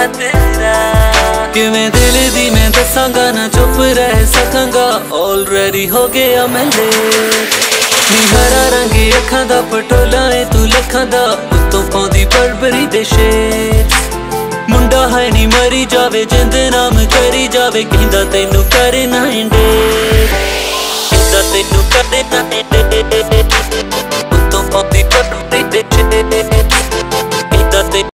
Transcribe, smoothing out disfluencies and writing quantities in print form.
है तेरा। किवें दिल दी मैं दसांगा ना चुप रह सकांगा, ऑलरेडी हो गया मैं लेट। हरा रंगी अखां दा पटोला है तू लखां दा, उत्तों पाउंदी बरबरी दे शेड। मुंडा है नी मरी जावे जिंदे नाम करी जावे, कहंदा तैनू करे ना इंडे।